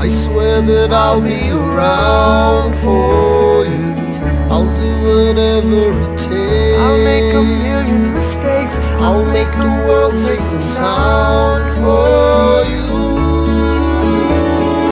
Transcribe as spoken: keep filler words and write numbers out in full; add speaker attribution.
Speaker 1: I swear that I'll be around for you. I'll do whatever it takes.
Speaker 2: I'll make a million mistakes.
Speaker 1: I'll make the world safe and sound